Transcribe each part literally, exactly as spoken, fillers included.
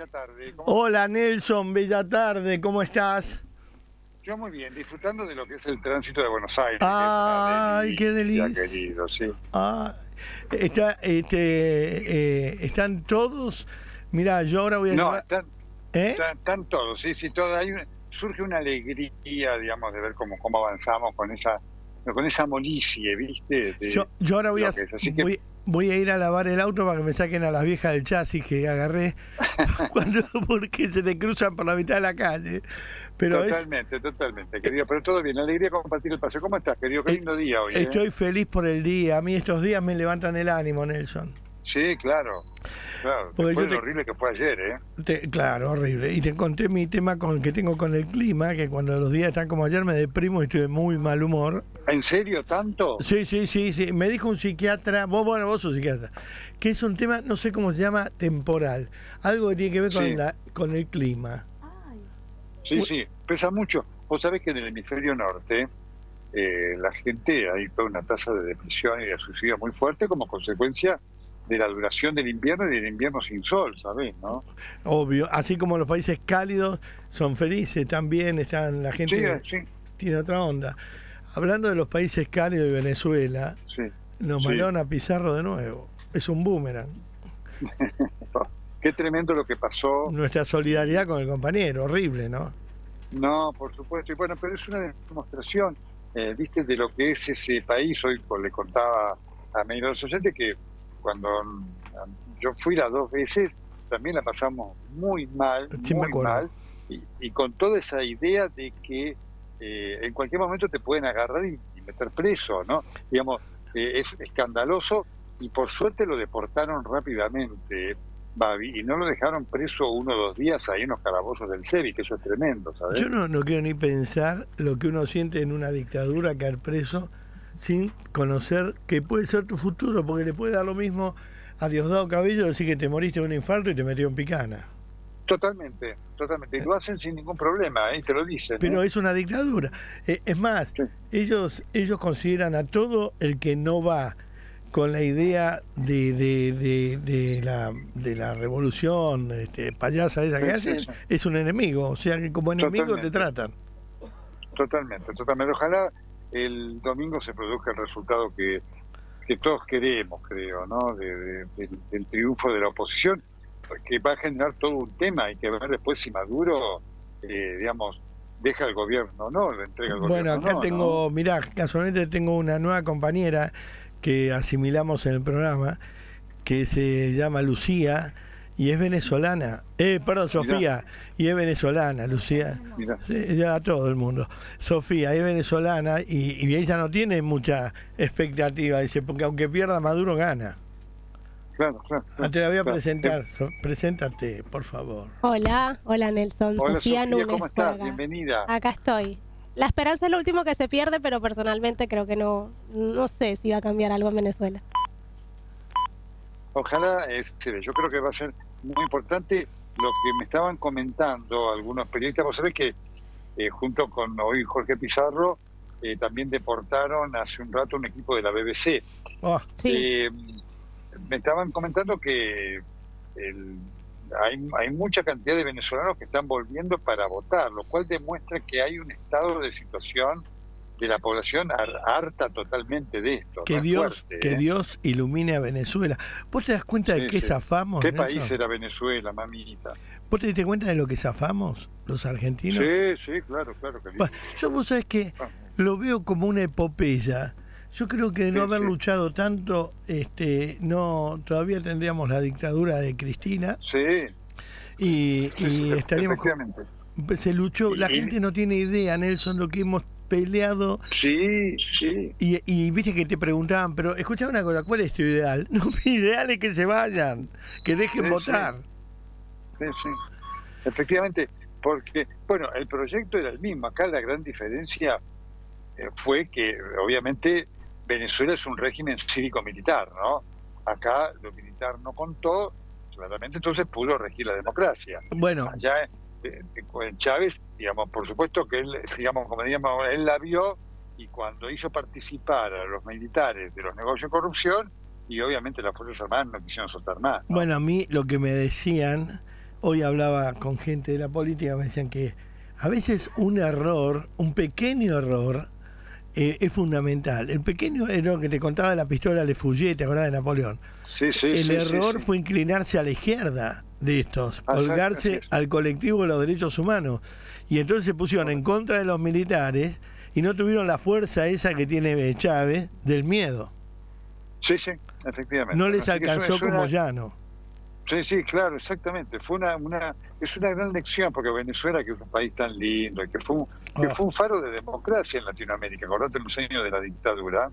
bella tarde. ¿Cómo Hola Nelson, bella tarde, ¿cómo estás? Yo muy bien, disfrutando de lo que es el tránsito de Buenos Aires. Ay, que es una qué delicia, delicia. querido, sí. Ah, está, este, eh, están todos. Mirá, yo ahora voy a No, llevar. están, ¿Eh? están, están todos, sí, sí, todo. Hay una- surge una alegría, digamos, de ver cómo, cómo avanzamos con esa con esa molicie, ¿viste? De Yo, yo ahora voy lo a, que es. Así que, voy, voy a ir a lavar el auto para que me saquen a las viejas del chasis que agarré cuando, porque se te cruzan por la mitad de la calle. Pero es, totalmente, totalmente, querido. Pero todo bien, alegría compartir el paseo. ¿Cómo estás, querido? Qué eh, lindo día hoy, ¿eh? estoy feliz por el día. A mí estos días me levantan el ánimo, Nelson. Sí, claro. Claro, Porque después yo de te- lo horrible que fue ayer, ¿eh? Te- claro, horrible. Y te conté mi tema con que tengo con el clima, que cuando los días están como ayer me deprimo y estoy de muy mal humor. ¿En serio tanto? Sí, sí, sí, sí. Me dijo un psiquiatra, vos, bueno, vos sos psiquiatra, que es un tema, no sé cómo se llama, temporal. Algo que tiene que ver con, Sí. la, con el clima. Sí, sí, pesa mucho. Vos sabés que en el hemisferio norte eh, la gente, hay toda una tasa de depresión y de suicidio muy fuerte como consecuencia de la duración del invierno y del invierno sin sol, ¿sabés? ¿No? Obvio. Así como los países cálidos son felices también, están la gente Sí, sí, tiene otra onda. Hablando de los países cálidos de Venezuela, sí. nos Sí. mandaron a Pizarro de nuevo. Es un boomerang. Qué tremendo lo que pasó. Nuestra solidaridad con el compañero, horrible, ¿no? No, por supuesto. Y bueno, pero es una demostración, eh, viste, de lo que es ese país. Hoy pues, le contaba a medio de los oyentes que cuando mm, yo fui las dos veces, también la pasamos muy mal, Sí, me muy acuerdo. mal, y, y con toda esa idea de que eh, en cualquier momento te pueden agarrar y, y meter preso, ¿no? Digamos, eh, es escandaloso, y por suerte lo deportaron rápidamente, Babi, y no lo dejaron preso uno o dos días ahí en los calabozos del SEBI, que eso es tremendo, ¿sabes? Yo no, no quiero ni pensar lo que uno siente en una dictadura, caer preso sin conocer que puede ser tu futuro, porque le puede dar lo mismo a Diosdado Cabello decir que te moriste de un infarto y te metió en picana. Totalmente, totalmente. Y lo hacen sin ningún problema, ¿eh? Te lo dicen. Pero ¿eh? es una dictadura. Eh, es más, Sí. ellos, ellos consideran a todo el que no va con la idea de, de, de, de la, de la revolución este, payasa esa que Sí, hacen, sí, sí. es un enemigo. O sea que como enemigo Totalmente. te tratan. Totalmente, totalmente. Ojalá el domingo se produzca el resultado que, que todos queremos, creo, ¿no? De, de- del, del triunfo de la oposición, que va a generar todo un tema. Hay que ver después si Maduro, eh, digamos, deja el gobierno o no, le entrega el Bueno, gobierno acá o no, tengo, ¿no? mirá, casualmente tengo una nueva compañera que asimilamos en el programa, que se llama Lucía y es venezolana. Eh, perdón, Sofía, y es venezolana, Lucía. Mirá. Sí, ya a todo el mundo. Sofía es venezolana y, y ella no tiene mucha expectativa, dice, porque aunque pierda Maduro gana. Claro, claro. Ah, te la voy a claro. presentar, So- preséntate, por favor. Hola, hola Nelson, Hola, Sofía, Sofía, Núñez ¿cómo por estás? acá. Bienvenida. Acá estoy. La esperanza es lo último que se pierde, pero personalmente creo que no, no sé si va a cambiar algo en Venezuela. Ojalá, este, yo creo que va a ser muy importante lo que me estaban comentando algunos periodistas. Vos sabés que eh, junto con hoy Jorge Pizarro, eh, también deportaron hace un rato un equipo de la B B C. Oh, Sí, Eh, me estaban comentando que el- hay, hay mucha cantidad de venezolanos que están volviendo para votar, lo cual demuestra que hay un estado de situación de la población har- harta totalmente de esto. que ¿no? Es Dios, fuerte, que ¿eh? Dios ilumine a Venezuela. ¿Vos te das cuenta de Sí, qué sí. zafamos? ¿Qué Nelson? país era Venezuela, mamita? ¿Vos te diste cuenta de lo que zafamos, los argentinos? Sí, sí, claro, claro. Que Bueno, yo vos sabés que lo veo como una epopeya. Yo creo que de no Sí, haber sí. luchado tanto, este, no, todavía tendríamos la dictadura de Cristina Sí, y, sí, y sí, estaríamos con- efectivamente. se luchó, la Y- gente no tiene idea, Nelson, lo que hemos peleado. Sí, sí. Y, y viste que te preguntaban, pero escuchá una cosa, ¿cuál es tu ideal? No, mi ideal es que se vayan, que dejen Sí, votar. Sí, sí. Efectivamente, porque, bueno, el proyecto era el mismo. Acá la gran diferencia eh, fue que, obviamente, Venezuela es un régimen cívico-militar, ¿no? Acá lo militar no contó, claramente, entonces pudo regir la democracia. Bueno, Allá eh, en Chávez, digamos, por supuesto que él, digamos, como digamos, él la vio, y cuando hizo participar a los militares de los negocios de corrupción, y obviamente las Fuerzas Armadas no quisieron soltar más, ¿no? bueno, a mí lo que me decían hoy hablaba con gente de la política, me decían que a veces un error, un pequeño error, eh, es fundamental. El pequeño error que te contaba de la pistola Le Fouillet, ¿te acordás de Napoleón? Sí, sí, El sí, error sí, sí. fue inclinarse a la izquierda de estos, Ah, colgarse sí. al colectivo de los derechos humanos. Y entonces se pusieron en contra de los militares y no tuvieron la fuerza esa que tiene Chávez del miedo. Sí, sí, efectivamente. No les Así que alcanzó es una- como llano. Sí, sí, claro, exactamente. Fue una, una, es una gran lección, porque Venezuela, que es un país tan lindo, y que fue un, que Ah. fue un faro de democracia en Latinoamérica, acordate en los años de la dictadura.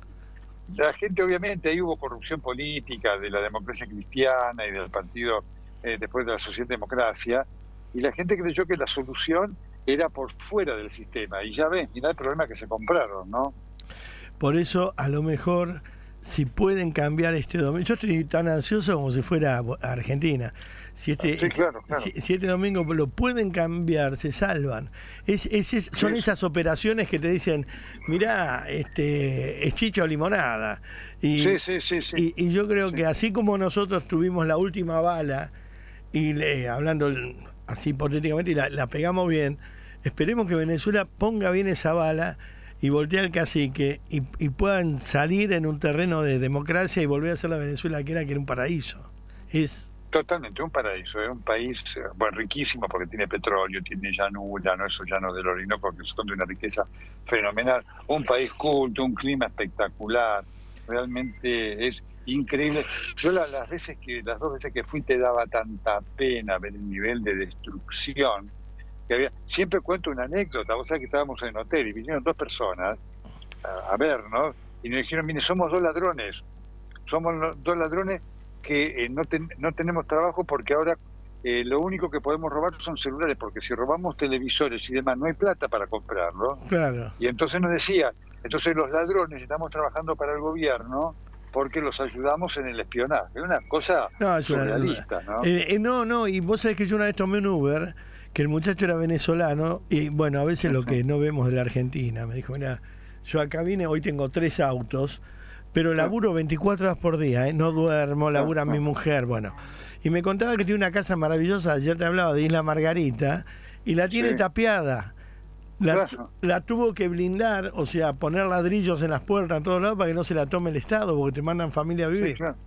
La gente, obviamente, ahí hubo corrupción política de la democracia cristiana y del partido eh, después de la socialdemocracia, y la gente creyó que la solución era por fuera del sistema. Y ya ves, mirá el problema que se compraron, ¿no? Por eso, a lo mejor, si pueden cambiar este domingo, yo estoy tan ansioso como si fuera a Argentina. Si este, Sí, claro, claro. Si, si este domingo lo pueden cambiar, se salvan. Es, es, es- son Sí. esas operaciones que te dicen, mirá, este, es chicha o limonada. Y, Sí, sí, sí, sí. y, y yo creo Sí. que así como nosotros tuvimos la última bala, y le, hablando así hipotéticamente, y la, la pegamos bien, esperemos que Venezuela ponga bien esa bala y voltee al cacique y, y puedan salir en un terreno de democracia y volver a ser la Venezuela que era, que era un paraíso. Es Totalmente, un paraíso, es un país eh, bueno, riquísimo porque tiene petróleo, tiene llanura, no esos llanos del Orinoco que son de una riqueza fenomenal, un país culto, un clima espectacular, realmente es increíble. Yo la- las veces que, las dos veces que fui te daba tanta pena ver el nivel de destrucción que había. Siempre cuento una anécdota, vos sabés que estábamos en el hotel y vinieron dos personas a, a vernos y nos dijeron, mire, somos dos ladrones, somos lo- dos ladrones que eh, no, ten- no tenemos trabajo porque ahora eh, lo único que podemos robar son celulares, porque si robamos televisores y demás no hay plata para comprarlo. claro. Y entonces nos decía, entonces los ladrones estamos trabajando para el gobierno porque los ayudamos en el espionaje. Es una cosa No, es una- surrealista, ¿no? Eh, eh, no, no, y vos sabés que yo una vez tomé un Uber, que el muchacho era venezolano, y bueno, a veces lo que no vemos de la Argentina, me dijo, mira, yo acá vine, hoy tengo tres autos, pero laburo veinticuatro horas por día, ¿eh? No duermo, labura mi mujer, bueno. Y me contaba que tiene una casa maravillosa, ayer te hablaba de Isla Margarita, y la tiene Sí. tapiada. La, Claro. la tuvo que blindar, o sea, poner ladrillos en las puertas en todos lados para que no se la tome el Estado, porque te mandan familia a Sí, vivir. claro.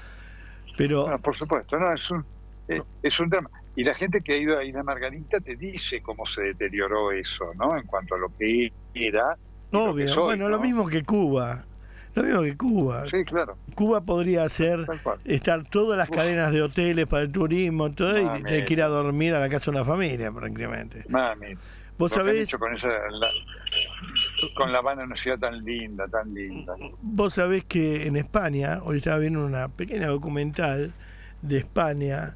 Pero Bueno, por supuesto, no, es un, eh, es un drama. Y la gente que ha ido a Isla Margarita te dice cómo se deterioró eso, ¿no? En cuanto a lo que era. y lo que obvio, es hoy, bueno, ¿no? lo mismo que Cuba. Lo mismo que Cuba. Sí, claro. Cuba podría ser Tal cual. estar todas las Uf. cadenas de hoteles para el turismo, todo, y Mami. tener que ir a dormir a la casa de una familia, prácticamente. Mami, Vos lo que han sabés, hecho con, esa, la- con La Habana, una ciudad tan linda, tan linda. vos sabés que en España, hoy estaba viendo una pequeña documental de España,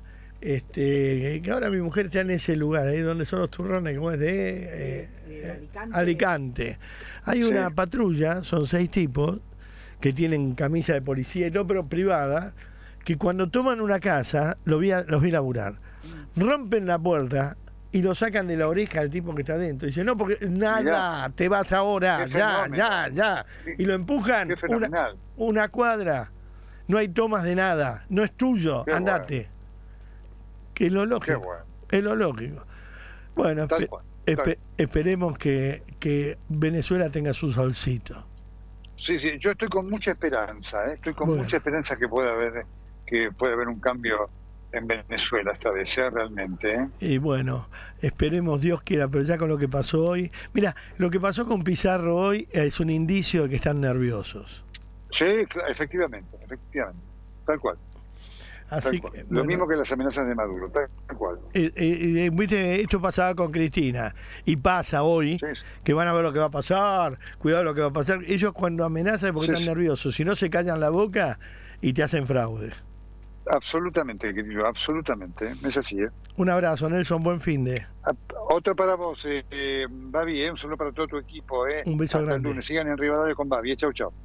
este, que ahora mi mujer está en ese lugar, ahí donde son los turrones, como es de eh, Eh, Alicante. Alicante. Hay Sí. una patrulla, son seis tipos, que tienen camisa de policía y todo, pero privada, que cuando toman una casa, lo vi a- los vi laburar. Rompen la puerta y lo sacan de la oreja al tipo que está adentro. Dice, no, porque nada, Mirá. te vas ahora, Qué ya, fenómeno. ya, ya. Y lo empujan Qué una, fenomenal. una cuadra. No hay tomas de nada, no es tuyo, Qué andate. Que es lo Qué lógico. bueno. Es lo lógico. Bueno, Tal espe- cual. espe- Tal- esperemos que, que Venezuela tenga su solcito. Sí, sí, yo estoy con mucha esperanza, ¿eh? estoy con Bueno. mucha esperanza que pueda haber que pueda haber un cambio en Venezuela esta vez, ¿eh? Realmente. ¿eh? Y bueno, esperemos Dios quiera, pero ya con lo que pasó hoy. Mira, lo que pasó con Pizarro hoy es un indicio de que están nerviosos. Sí, cla- efectivamente, efectivamente, tal cual. Así Tal cual. que, Lo bueno, mismo que las amenazas de Maduro, tal, tal cual. eh, eh, eh, viste, esto pasaba con Cristina y pasa hoy, Sí, sí. que van a ver lo que va a pasar, cuidado lo que va a pasar. Ellos cuando amenazan es porque Sí, están sí. nerviosos, si no se callan la boca y te hacen fraude. Absolutamente, querido, absolutamente. ¿eh? Es así, ¿eh? Un abrazo, Nelson, buen fin de. Ah, Otro para vos, eh, eh, Babi, ¿eh? Un saludo para todo tu equipo. ¿eh? Un beso Hasta el grande. lunes. Sigan en Rivadavia con Babi. ¿eh? Chau, chau.